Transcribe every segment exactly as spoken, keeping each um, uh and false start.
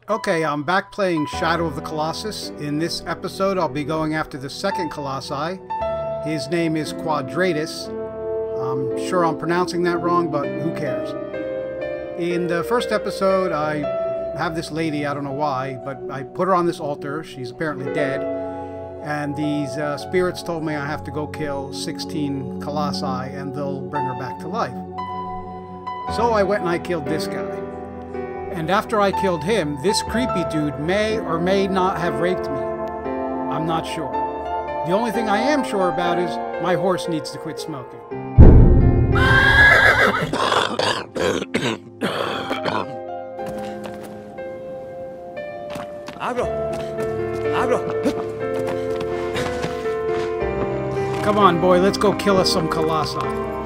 Okay, I'm back playing Shadow of the Colossus. In this episode, I'll be going after the second Colossi. His name is Quadratus. I'm sure I'm pronouncing that wrong, but who cares? In the first episode, I have this lady, I don't know why, but I put her on this altar. She's apparently dead. And these uh, spirits told me I have to go kill sixteen Colossi and they'll bring her back to life. So I went and I killed this guy. And after I killed him, this creepy dude may or may not have raped me. I'm not sure. The only thing I am sure about is my horse needs to quit smoking. Abro. Abro. Come on, boy, let's go kill us some Colossi.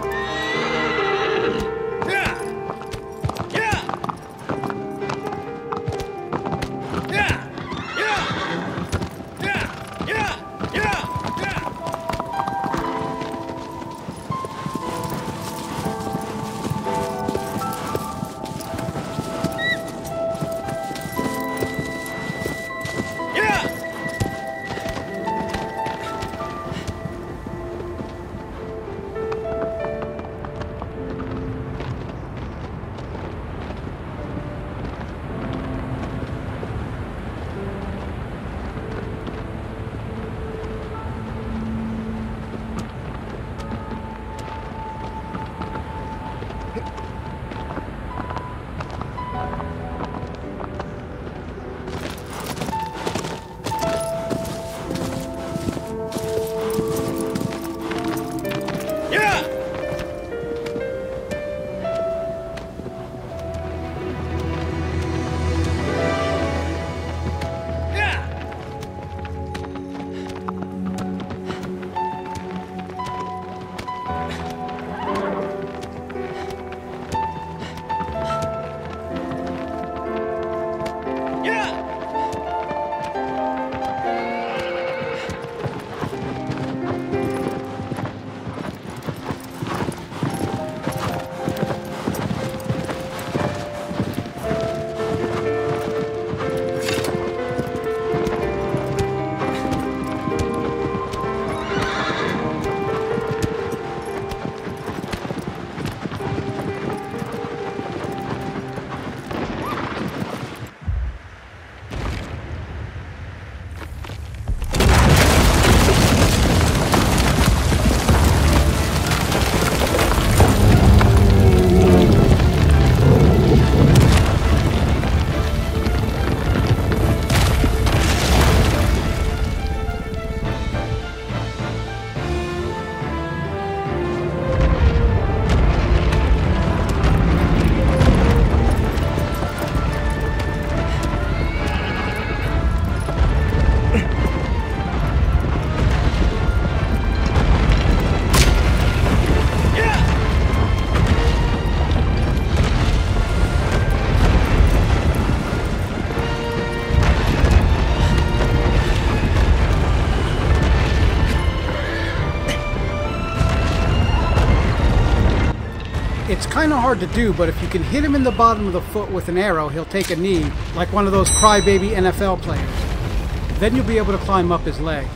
It's kind of hard to do, but if you can hit him in the bottom of the foot with an arrow, he'll take a knee, like one of those crybaby N F L players. Then you'll be able to climb up his leg.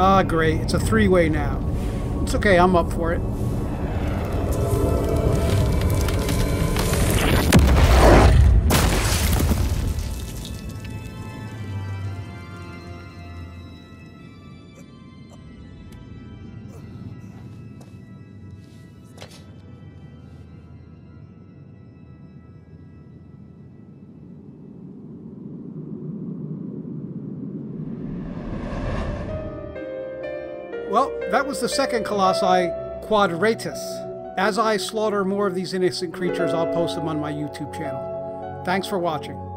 Ah, great. It's a three-way now. It's okay, I'm up for it. Well, that was the second Colossi, Quadratus. As I slaughter more of these innocent creatures, I'll post them on my YouTube channel. Thanks for watching.